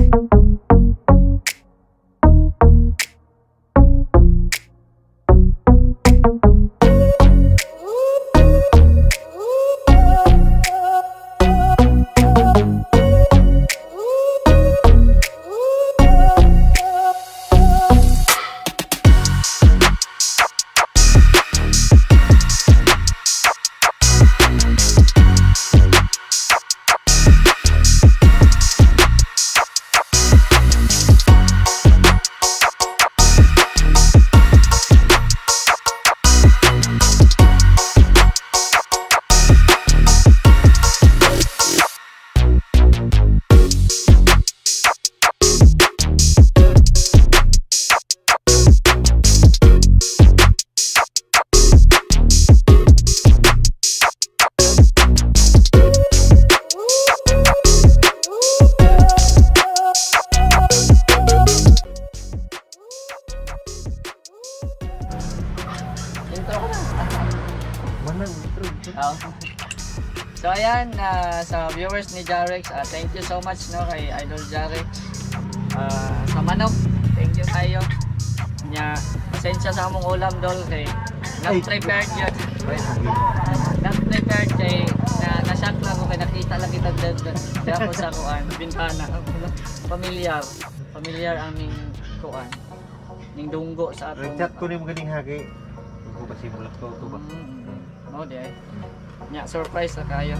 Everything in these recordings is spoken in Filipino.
So ayan, sa viewers ni Jarex, thank you so much no kay Idol Jarex. Sa manok, thank you tayo. Nya, pasensya sa among ulam dol kay not prepared yet. Not prepared kay na-shock lang ko kay nakita lang kita kaya ako sa kuan, bintana. Familiar aming kuan. Ning dunggo sa atong. Chat ko ni mo ganing hagi. Ko ba simulat ko ba? No di ay. Nya surprise na kayo.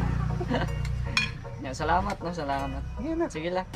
Nya salamat no, salamat. Sige lang.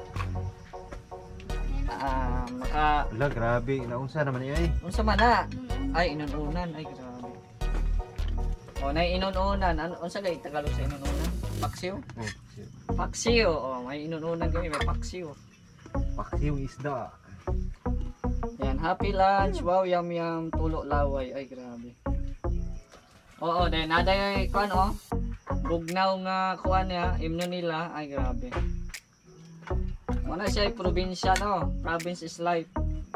Wala, grabe. Naunsa naman ay. Unsa man na? Ay inununan, ay grabe. O nay inununan, unsa gay Tagalog sa inununan? Paksiw? Paksiw. Oh, may inununan kami, may paksiw. Paksiw isda. Yan, happy lunch. Wow, yum yum, tulo laway. Ay grabe. Oo, dahil nada yung kuan oh. Bugnaw nga kuan niya, imno nila. Ay grabe. Muna siya ay probinsya no. Province is life.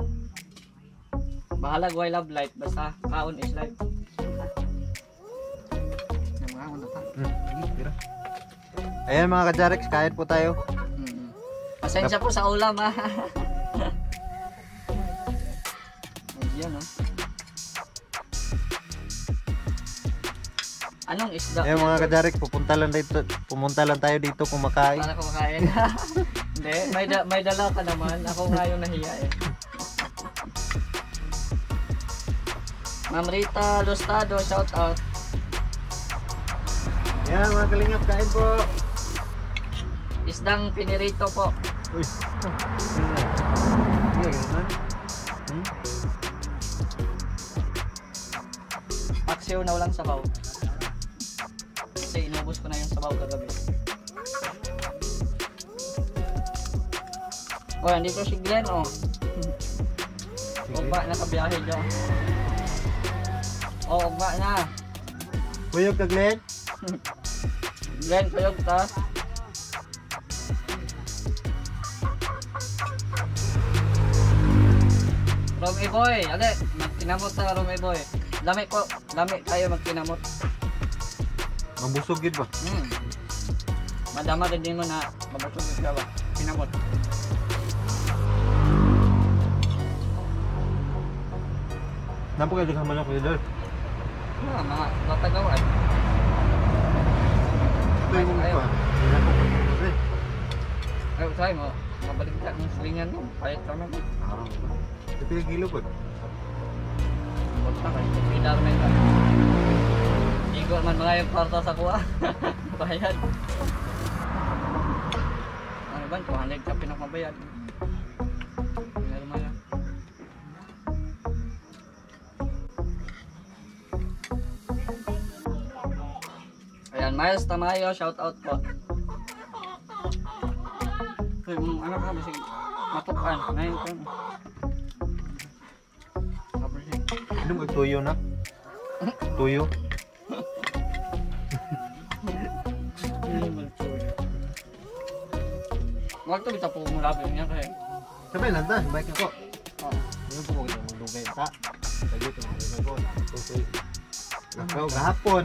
Bahalag why love life. Basta kaon is life. Ayan mga ka-Jarex, kain po tayo. Pasensya po sa ulam ha. Ayan oh. Anong isda? Ayan mga ka-Jarex, pumunta lang tayo dito kumakain. Para kumakain. Hindi, may dala ka naman. Ako nga yung nahiya eh. Ma'am Rita Lustado, shout out. Ayan mga kalingap, kain po. Isdang pinirito po. Uy. Paksiw na walang sabaw. Kasi inubos ko na yung sabaw kagabi. Oh, andito si Glenn oh. Ugba na kabiyahe dyan. Oh, ugba na. Kuyog ka Glenn? Glenn, kuyog ta. Romy boy, ade, magkinamot na Romy boy. Lami tayo magkinamot. Mabusog yun ba? Madama din mo na mabusog yun ka ba? Kinamot. Napakagandang manok ko yun. Mga natagawan. Ito yung ayaw. pa. Ayaw tayo mo. Mabalik ka ng silingan mo. Payat ka naman. Ito yung gilo po. Basta kayo. Pinar na ito. Igo man mga yung kwarta sa kuha. Bayad. Ano ba? 200 ka pinakabayad. Pinar man yan. Ayan, Miles Tamayo, shout out po. Ano ka ba? Sige. Matukan. Ngayon ko. Ano mo tuyo na? Tuyo? Wag to bita po mo labi niya kay. Sabay lang ta, bike ako. Oh. Ano po kita mo lugay ta? Lagi to mo ko. Tutoy. Ikaw gahapon.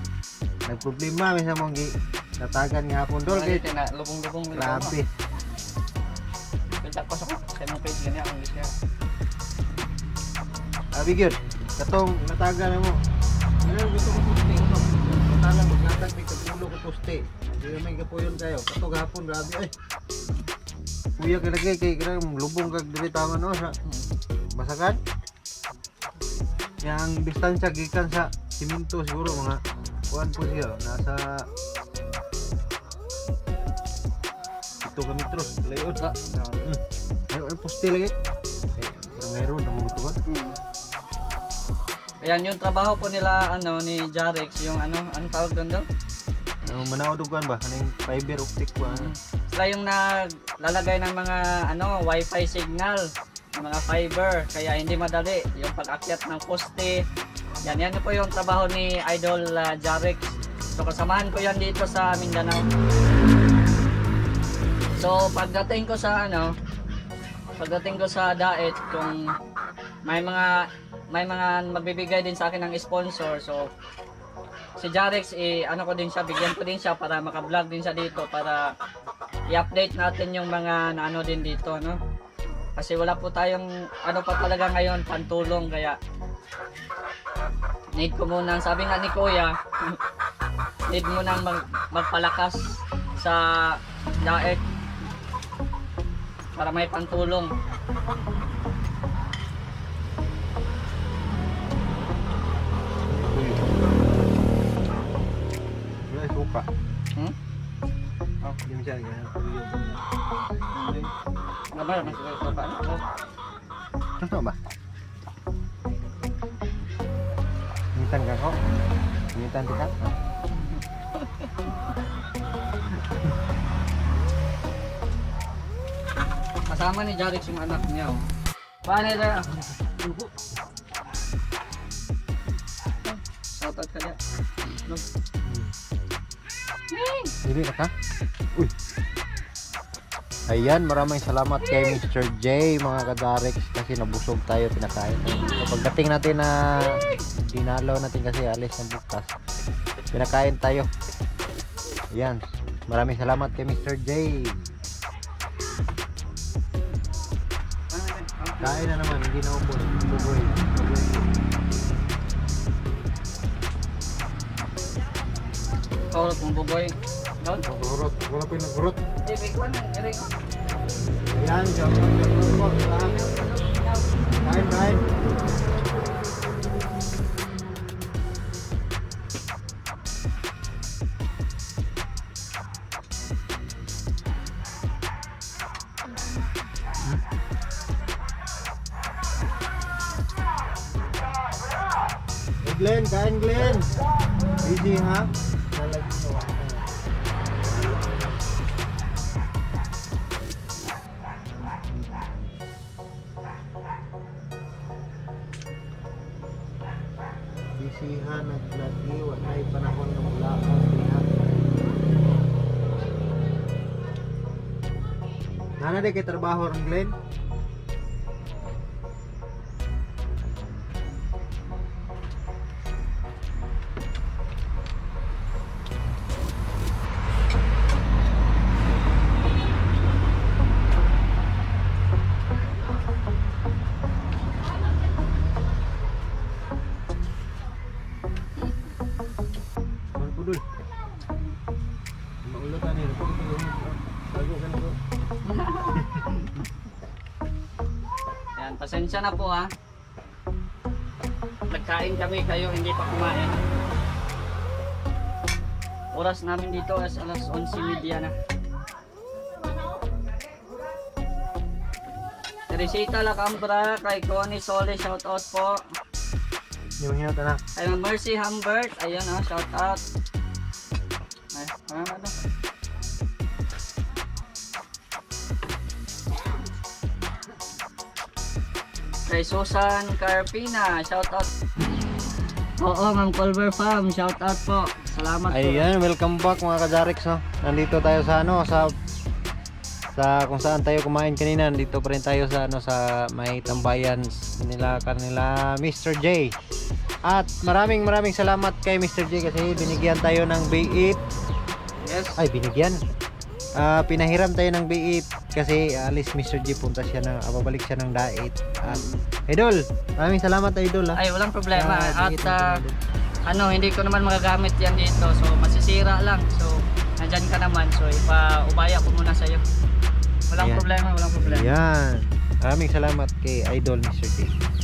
Nagproblema mi sa mong gi natagan nga hapon dol kay na lubong-lubong. grabe. chat ko sa imong page ganyan ang share. Abi gyud. Katong nataga na mo. Ano gusto ko poste ko. Talang maglatag ni kapulo ko poste. Di na may gapuyon kayo. Katong hapon grabe ay. Kuya ka lagi kay kira lubong kag dili tama no sa basakan. Yang distansya gikan sa siminto siguro mga 1 po siya nasa 7 metros layout sa. Ay poste lagi. Meron na mo tuwa. Ayan yung trabaho po nila ni Jarex, yung anong tawag doon daw? Manaudugan ba? Anong fiber optic ba? Sila yung naglalagay ng mga wifi signal, ng mga fiber, kaya hindi madali yung pag-akyat ng poste. Yan po yung trabaho ni Idol Jarex. So kasamahan ko yan dito sa Mindanao. So pagdating ko sa Daet, kung may mga magbibigay din sa akin ng sponsor, so si Jarex ko din siya, bigyan ko din siya para maka-vlog din siya dito para i-update natin yung mga naano din dito, no? Kasi wala po tayong pa talaga ngayon pantulong, kaya need ko muna, sabi nga ni Kuya, need mo nang magpalakas sa Daet para may pantulong. Suka. Oh, Yung siya ganyan. Nabar mas suka Ano ba? Mintan ka ko? Mintan ka? Kasama ni Jarex yung anak niya. Paano na? Shoutout ka niya. Dili na ka? Uy. Ayan, maraming salamat kay Mr. J, mga ka-Jarex, kasi nabusog tayo, pinakain. So, pagdating natin na dinalaw natin kasi alis ng bukas, pinakain tayo. Ayan, maraming salamat kay Mr. J. Kain na naman, hindi na ubos. Bugoy. Kaurot mong buboy. Doon? Gurot, wala pa yung nagurot. Hindi, big one. Ayan, gurot. Kain. Glenn, kain Glenn. Busy ha? Bisihan at lagi, wala'y panahon na mula ang lihat. Nana di kay trabaho rin Glenn? Ayan, pasensya na po ha. Nagkain kami, kayo hindi pa kumain. Oras namin dito is alas 11:30 na. Teresita Lacambra, kay Connie Sole, shoutout po. Yung hinata na. Kay Mercy Humbert, ayun shoutout. Ay, ano? Kay Susan Carpina, shoutout. Oo, Ma'am Culver Farm, shoutout po. Salamat po. Ayan, welcome back mga ka-Jarex, no? Nandito tayo sa sa kung saan tayo kumain kanina. Nandito pa rin tayo sa sa may tambayan kanila Mr. J. At maraming salamat kay Mr. J kasi binigyan tayo ng B8. Yes. Ay, binigyan. Pinahiram tayo ng B8 kasi alis Mr. G, punta siya ng babalik siya ng diet. At Idol, maraming salamat Idol ha. Ay, walang problema. Sa At diet ng Idol. hindi ko naman magagamit yan dito. So, masisira lang. So, nandyan ka naman. So, ipaubaya ko muna sa'yo. Walang Ayan. problema, walang problema. Yan. Maraming salamat kay Idol Mr. G.